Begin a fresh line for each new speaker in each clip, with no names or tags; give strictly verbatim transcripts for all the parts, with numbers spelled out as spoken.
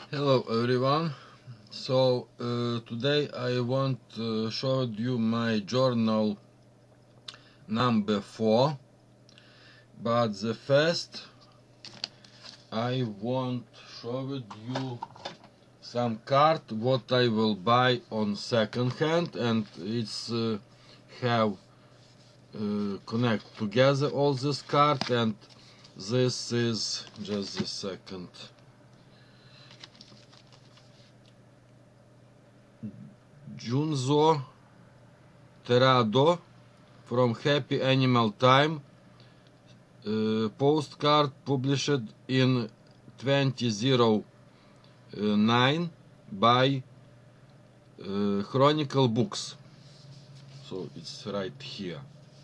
Hello everyone. So uh, today I want to show you my journal number four. But the first I want show you some card what I will buy on second hand, and it's uh, have uh, connect together all this card, and this is just a second. Junzo Terado from Happy Animal Time, uh, postcard published in twenty oh nine by uh, Chronicle Books. So it's right here.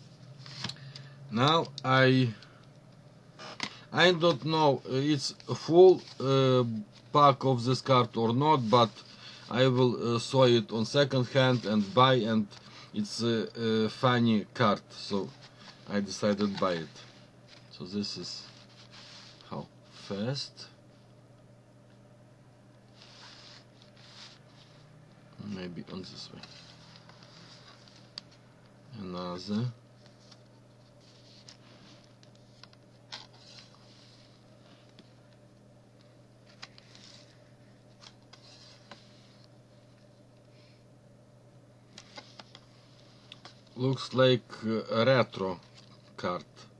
Now I I don't know it's a full uh, pack of this card or not, but I will uh, saw it on second hand and buy, and it's a, a funny card, so I decided buy it. So this is how fast. Maybe on this way. Another. Looks like a retro card.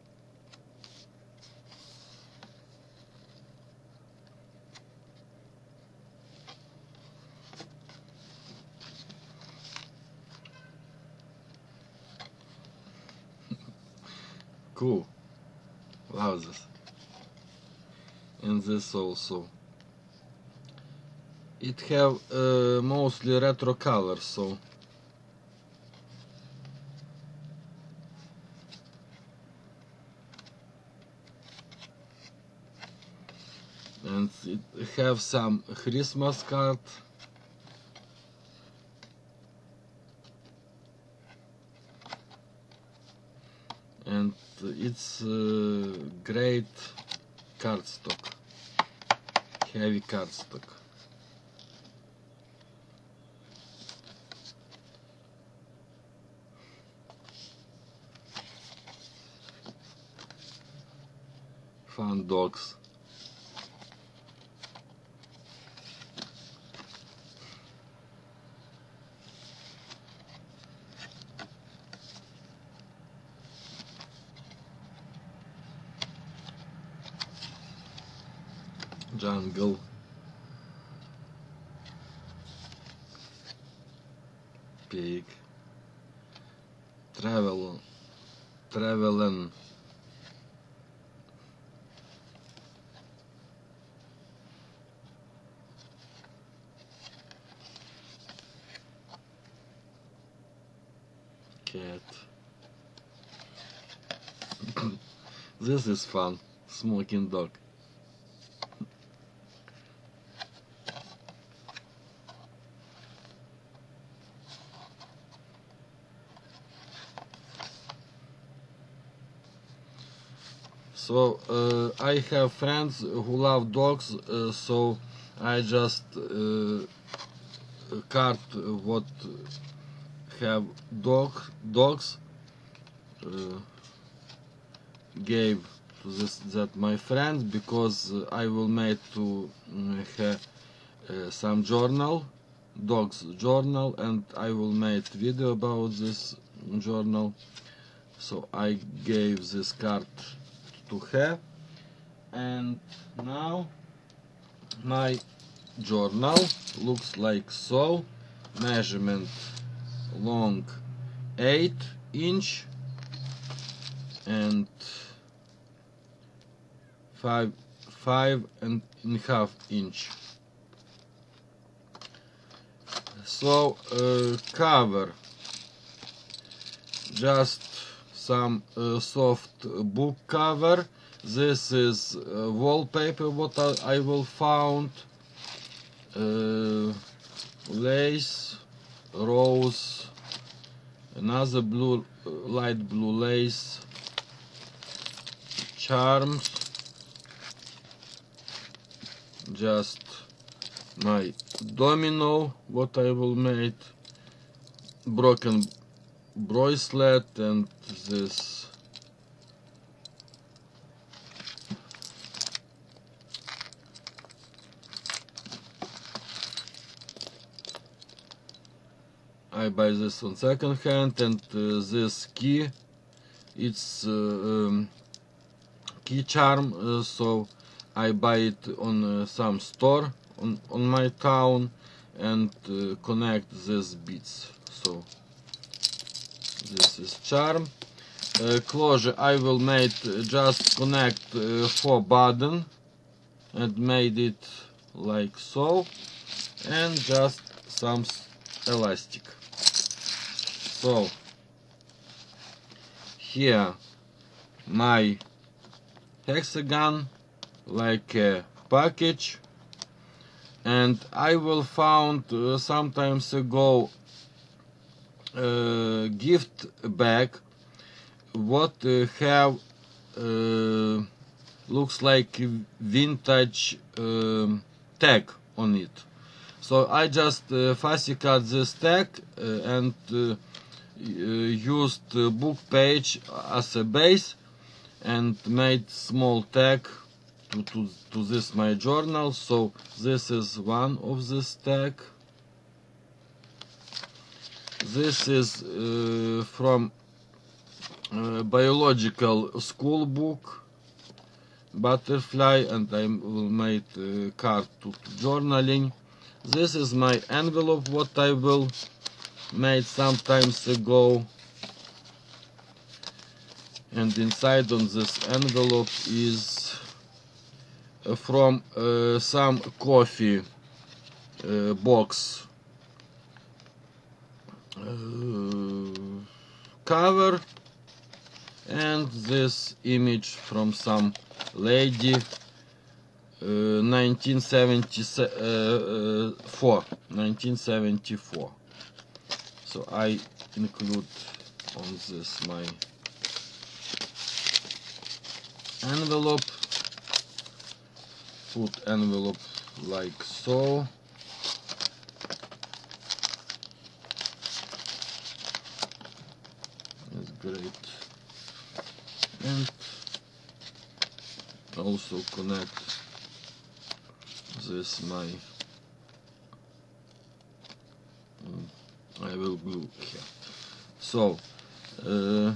Cool. Love this. And this also. It have uh, mostly retro colors, so and it have some Christmas card. And it's uh, great cardstock, heavy cardstock. Fun dogs. Jungle. Pig. Travel. Travelin. Cat. This is fun. Smoking dog. So uh, I have friends who love dogs, uh, so I just uh, card what have dog dogs uh, gave to this that my friends, because I will make to uh, have uh, some journal, dogs journal, and I will make video about this journal. So I gave this card to her, and now my journal looks like so. Measurement long eight inch and five five and a half inch. So uh, cover just some uh, soft book cover. This is uh, wallpaper what I, I will found. Uh, lace, rose, another blue, light blue lace, charms, just my domino, what I will make, broken bracelet, and this I buy this on second hand, and uh, this key, it's uh, um, key charm, uh, so I buy it on uh, some store on, on my town, and uh, connect these bits. So this is charm. Uh, closure I will make uh, just connect uh, four button and made it like so, and just some elastic. So here my hexagon like a package, and I will found uh, sometimes ago uh, gift bag what uh, have uh, looks like vintage uh, tag on it. So I just uh, fussy cut this tag uh, and uh, used uh, book page as a base and made small tag to, to, to this my journal. So this is one of this tag. This is uh, from uh, biological school book, butterfly, and I will make a card to, to journaling. This is my envelope what I will made sometimes ago, and inside on this envelope is uh, from uh, some coffee uh, box uh, cover, and this image from some lady uh, nineteen seventy-four. So I include on this my envelope, put envelope like so. That's great. And also connect this my I will glue here. So uh,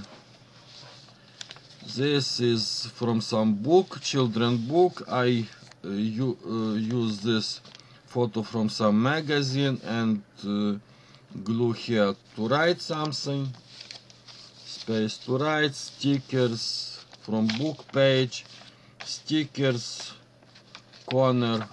this is from some book, children book. I uh, you, uh, use this photo from some magazine and uh, glue here to write something, space to write, stickers from book page, stickers, corner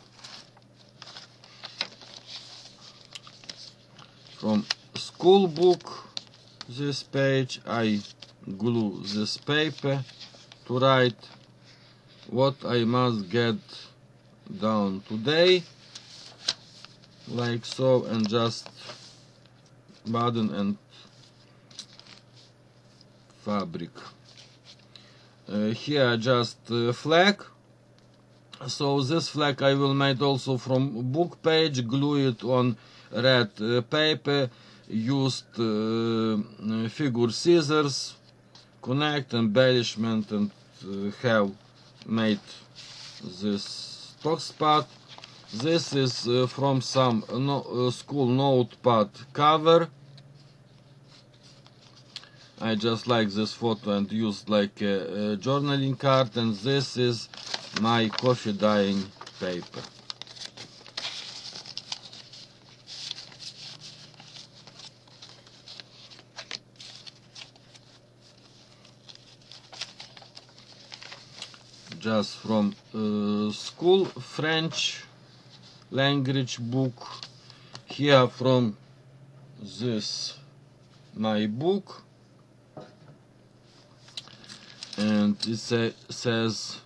from school book. This page I glue this paper to write what I must get down today, like so, and just button and fabric. Uh, here just uh, flag. So this flag I will make also from book page, glue it on red uh, paper, used uh, figure scissors, connect, embellishment, and uh, have made this stock spot. This is uh, from some no, uh, school notepad cover. I just like this photo and used like a, a journaling card, and this is my coffee dyeing paper. Just from uh, school French language book. Here from this my book, and it say, says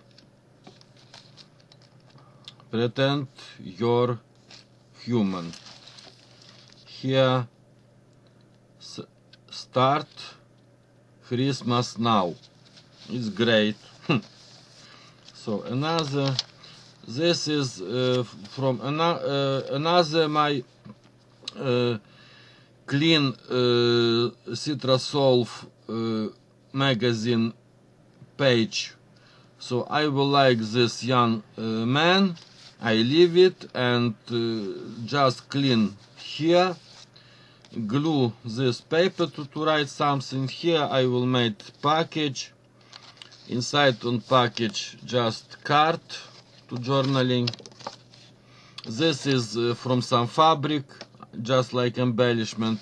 pretend you're human. Here start Christmas now. It's great. So another This is uh, from ana uh, another my uh, clean uh, Citra-Solve uh, magazine page. So I will like this young uh, man. I leave it and uh, just clean here. Glue this paper to, to write something. Here I will make package. Inside on package just card to journaling. This is uh, from some fabric, just like embellishment.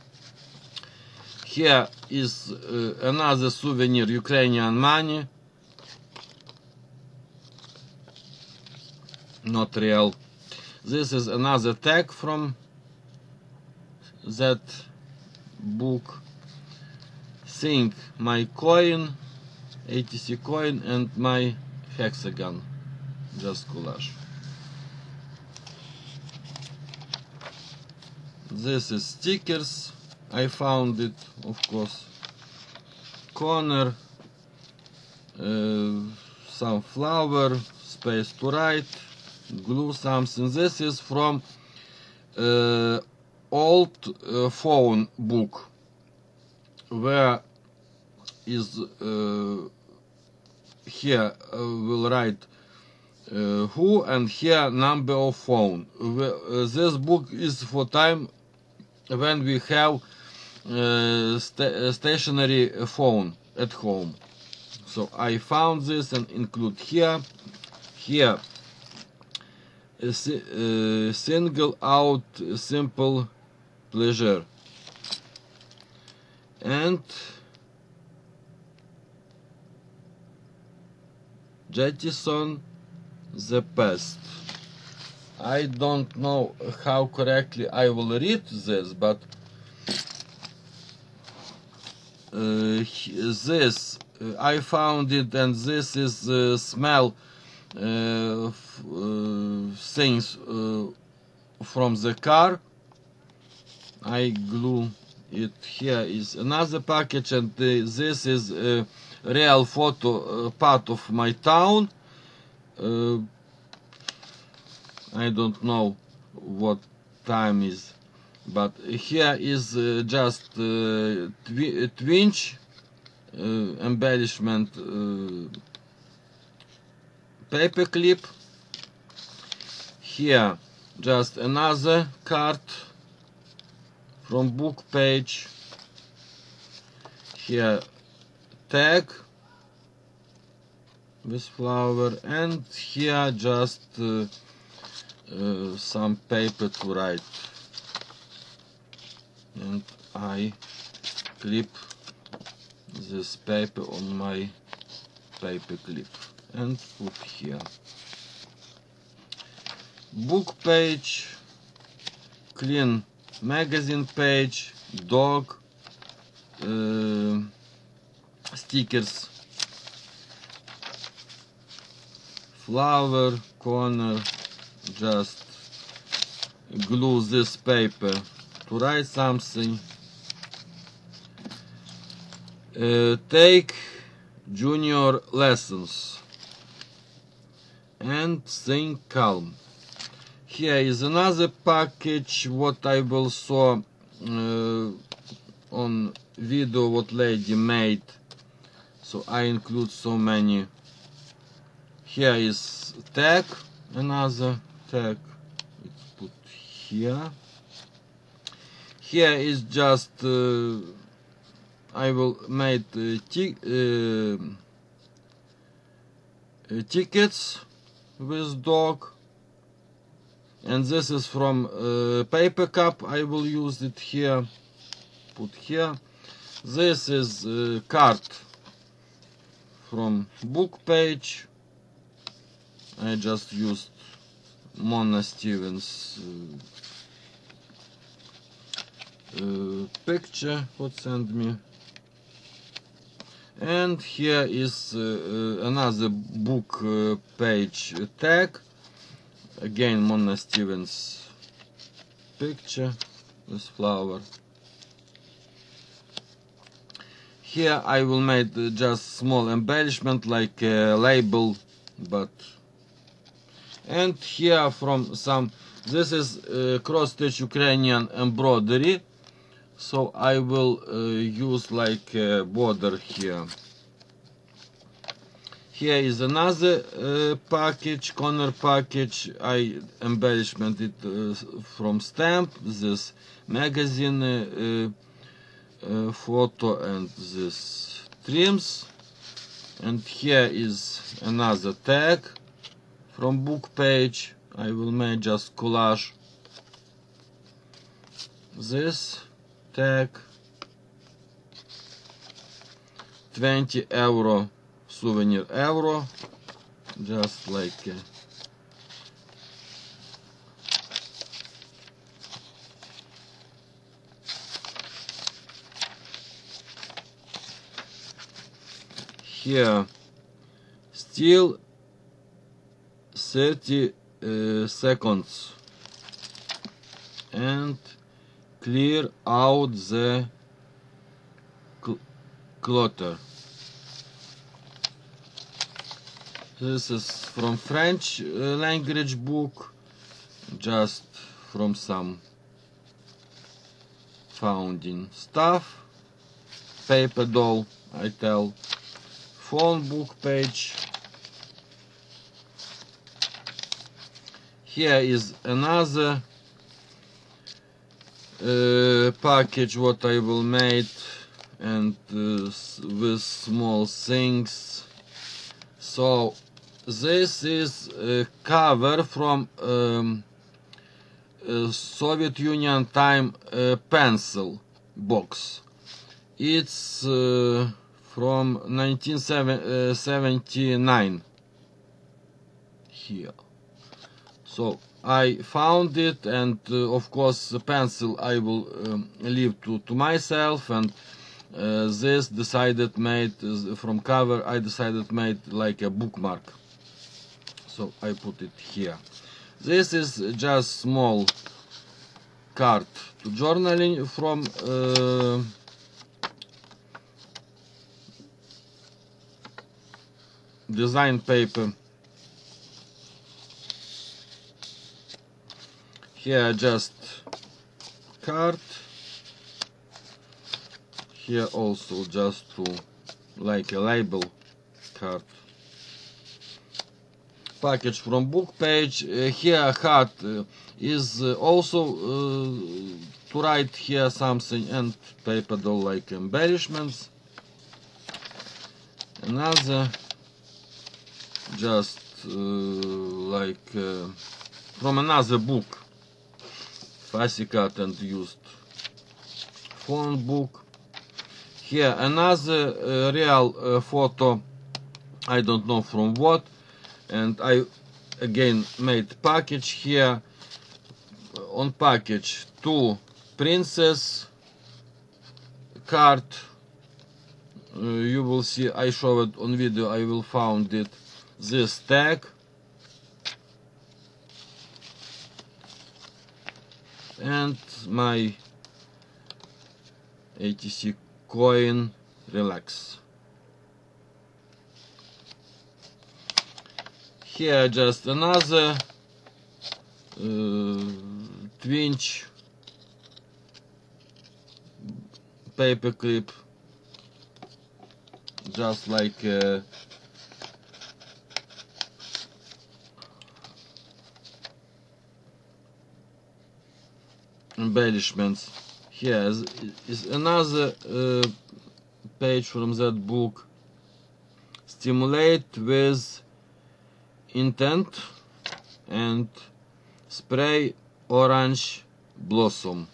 Here is uh, another souvenir, Ukrainian money. Not real. This is another tag from that book. Think my coin, A T C coin, and my hexagon, just collage. This is stickers. I found it, of course. Corner, uh, some flower, space to write, glue something. This is from uh, old uh, phone book, where is uh, here uh, will write uh, who, and here number of phone. Uh, this book is for time when we have uh, sta stationary phone at home. So I found this and include here. Here a si uh, single out simple pleasure, and jettison the past. I don't know how correctly I will read this, but uh, this uh, I found it, and this is uh, smell uh, f uh, things uh, from the car. I glue it. Here is another package, and uh, this is a real photo uh, part of my town. Uh, I don't know what time is, but here is uh, just uh, twi twinge uh, embellishment uh, paper clip. Here just another card from book page. Here tag with flower, and here just uh, uh, some paper to write, and I clip this paper on my paper clip and put here. Book page, clean magazine page, dog, uh, stickers, flower, corner, just glue this paper to write something. Uh, take junior lessons and think calm. Here is another package what I will saw uh, on video what lady made, so I include so many. Here is tag, another tag, it's put here. Here is just uh, I will make uh, uh, uh, tickets with dog, and this is from uh, paper cup. I will use it here, put here. This is uh, card from book page. I just used Mona Stevens uh, uh, picture what sent me. And here is uh, uh, another book uh, page tag, again Mona Stevens picture with flower. Here I will make uh, just small embellishment like a label, but And here from some, this is uh, cross-stitch Ukrainian embroidery, so I will uh, use like a border here. Here is another uh, package, corner package. I embellishment it uh, from stamp, this magazine uh, uh, photo and this trims. And here is another tag from book page. I will make just collage this tag. twenty euro souvenir euro, just like a here still thirty uh, seconds and clear out the cl clutter. This is from French uh, language book, just from some founding stuff. Paper doll, I tell. Phone book page. Here is another uh, package what I will make, and uh, with small things. So this is a cover from um, uh, Soviet Union time uh, pencil box. It's uh, from nineteen seventy-nine here. So I found it, and uh, of course the pencil I will um, leave to, to myself, and uh, this decided made uh, from cover I decided made like a bookmark. So I put it here. This is just small card to journaling from uh, design paper. Here just card. Here also just to like a label card. Package from book page. Uh, here heart uh, is uh, also uh, to write here something, and paper doll like embellishments. Another just uh, like uh, from another book, fussy cut and used phone book. Here another uh, real uh, photo, I don't know from what, and I again made package here. On package two princess card. Uh, you will see, I show it on video, I will found it. This tag and my A T C coin relax. Here just another uh, twinge paper clip, just like uh, embellishments. Here is, is another uh, page from that book. Stimulate with intent and spray orange blossom.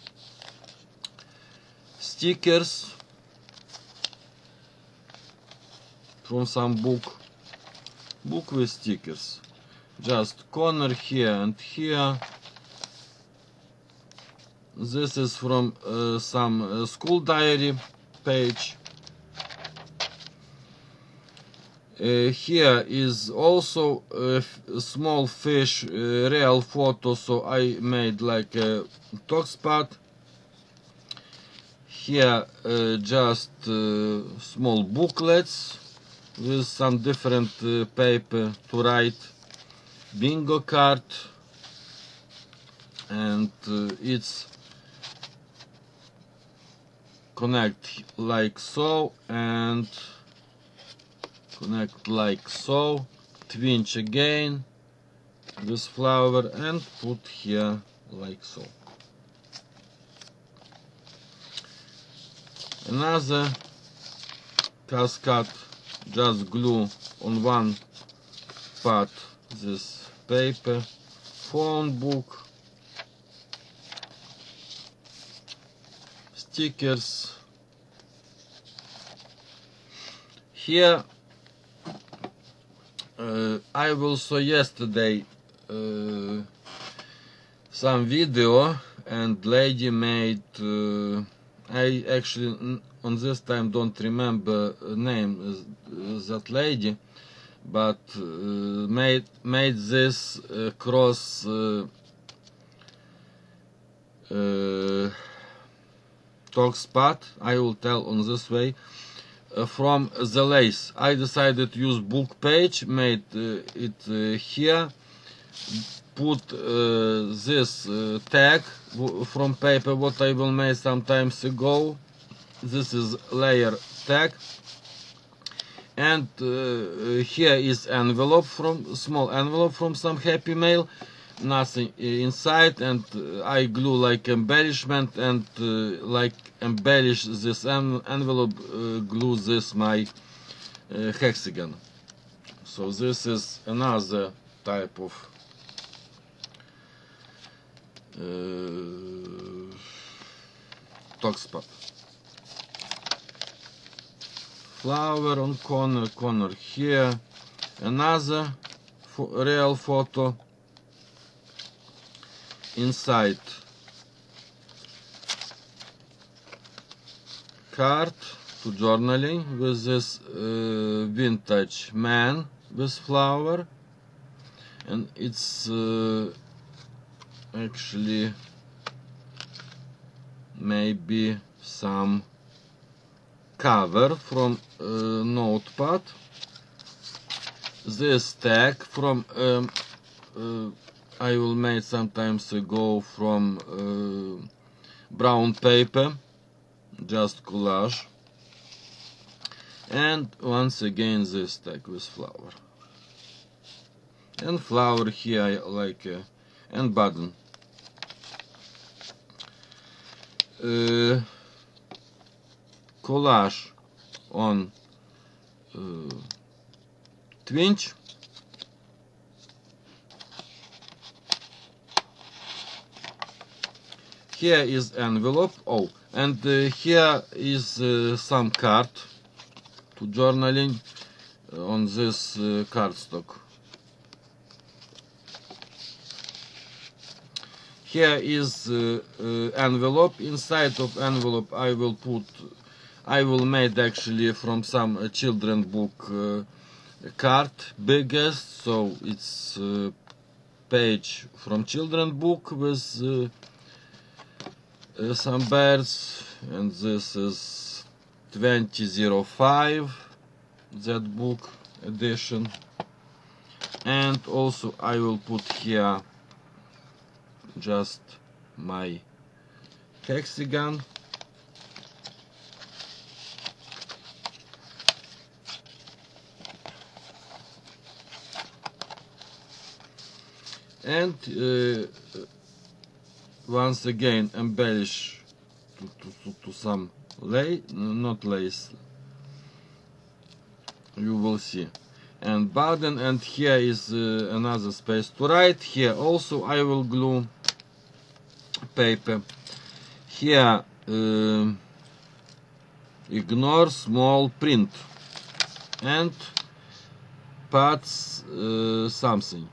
Stickers from some book. Book with stickers. Just corner here and here. This is from uh, some uh, school diary page. Uh, here is also a, a small fish uh, real photo, so I made like a talk spot. Here uh, just uh, small booklets with some different uh, paper to write. bingo card, and uh, it's connect like so and connect like so, twinge again this flower and put here like so. Another cascade, just glue on one part this paper, phone book, stickers. Here uh, I will saw yesterday uh, some video and lady made uh, I actually on this time don't remember name uh, that lady, but uh, made made this uh, cross uh, uh, talk spot, I will tell on this way, uh, from the lace. I decided to use book page, made uh, it uh, here, put uh, this uh, tag from paper what I will make some times ago. This is layer tag, and uh, here is envelope, from small envelope from some Happy Mail, nothing inside, and uh, I glue like embellishment and uh, like embellish this en envelope, uh, glue this my uh, hexagon. So this is another type of uh, talk spot. Flower on corner, corner here, another fo real photo inside, card to journaling with this uh, vintage man with flower, and it's uh, actually maybe some cover from uh, notepad. This tag from um, uh, I will make sometimes ago from uh, brown paper, just collage, and once again this tag with flower, and flower here like a, and button. Uh, collage on uh, twinge, here is envelope, oh, and uh, here is uh, some card to journaling on this uh, cardstock. Here is uh, uh, envelope. Inside of envelope I will put, I will make actually from some uh, children book uh, card, biggest, so it's uh, page from children book with uh, uh, some birds, and this is twenty oh five, that book edition. And also I will put here just my hexagon, and uh, once again embellish to, to, to, to some lace, not lace, you will see, and button, and here is uh, another space to write. Here also I will glue paper. Here uh, ignore small print and parts uh, something.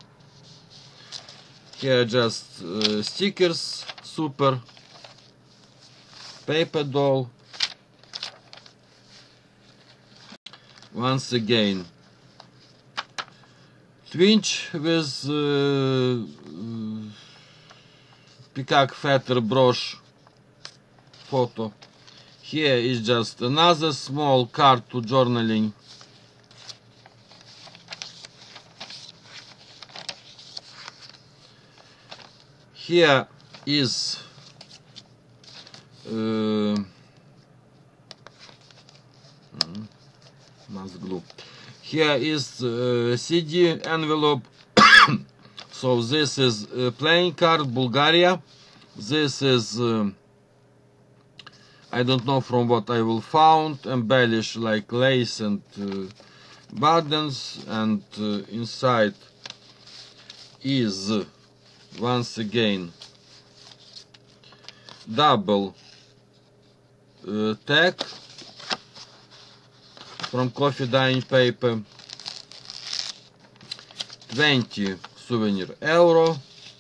Here just uh, stickers, super, paper doll, once again twinge with uh, peacock feather brooch photo. Here is just another small card to journaling. here is uh, mass glue. Here is uh, C D envelope. So this is uh, playing card Bulgaria. This is uh, I don't know from what I will found, embellish like lace and uh, buttons, and uh, inside is uh, once again double uh, tag from coffee dyeing paper, twenty souvenir euro,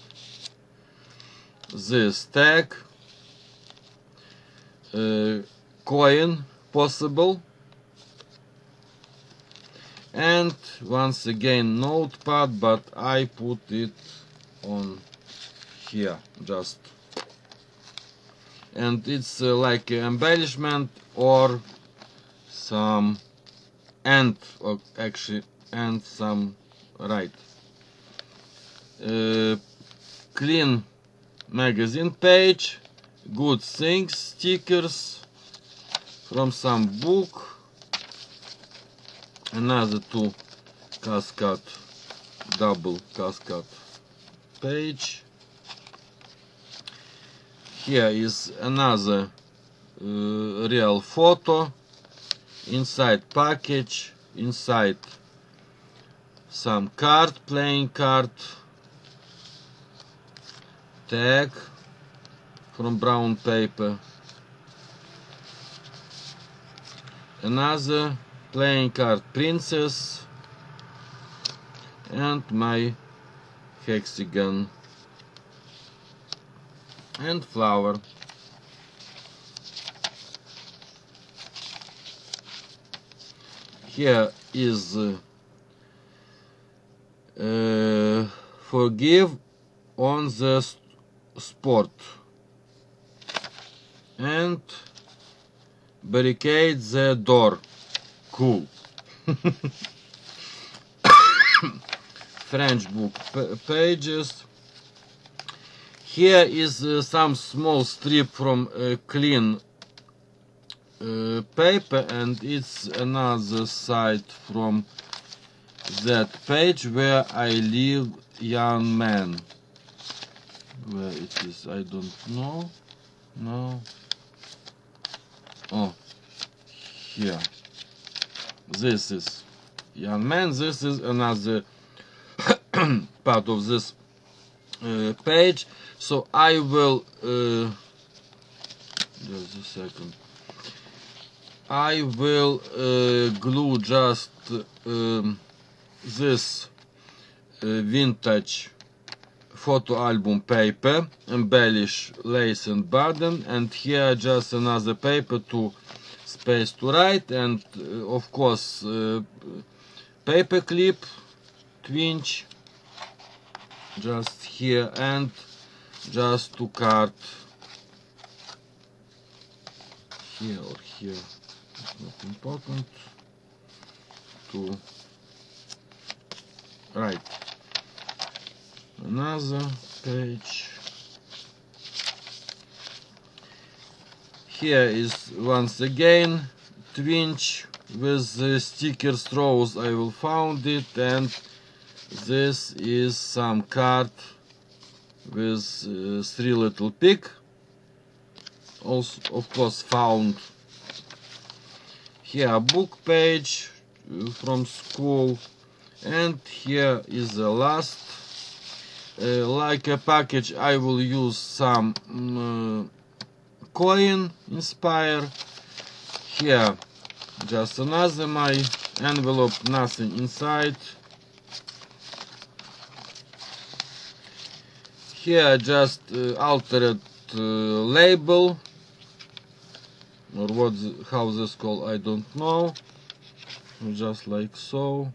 this tag, uh, coin possible, and once again notepad, but I put it on here just, and it's uh, like an embellishment or some and or actually and some right uh, clean magazine page, good things, stickers from some book, another two cascade, double cascade page. Here is another uh, real photo, inside package, inside some card, playing card, tag from brown paper, another playing card princess, and my hexagon and flower. Here is uh, uh, forgive on the st spot and barricade the door. Cool. French book pages. Here is uh, some small strip from uh, clean uh, paper, and it's another side from that page where I leave young man. Where it is, I don't know. No. Oh, here. This is young man. This is another part of this uh, page. So I will uh, just a second. I will uh, glue just um, this uh, vintage photo album paper, embellish lace and button, and here just another paper to space to write, and uh, of course uh, paper clip, twinge just here, and just to card here or here, it's not important, to write another page. Here is once again twinge with the sticker straws. I will found it, and this is some card with uh, three little pig, also of course found. Here a book page from school, and here is the last. Uh, like a package, I will use some um, uh, coin inspire. Here just another my envelope, nothing inside. Here just uh, altered uh, label, or what, how this called, I don't know, just like so.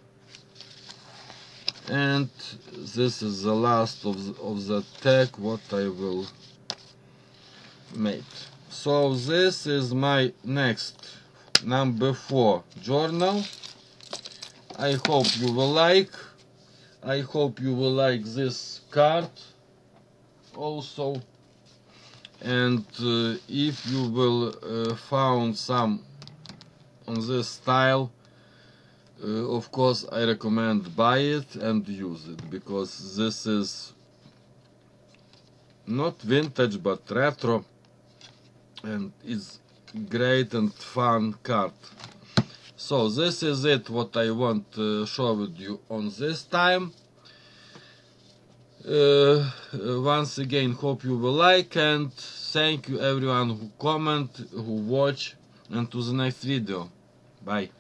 And this is the last of the, of the tag what I will make. So this is my next number four journal. I hope you will like. I hope you will like this card. also. And uh, if you will uh, found some on this style, uh, of course I recommend buy it and use it, because this is not vintage but retro, and it's great and fun card. So this is it what I want to show with you on this time. Uh, once again, hope you will like, and thank you everyone who comment, who watch, and to the next video. Bye.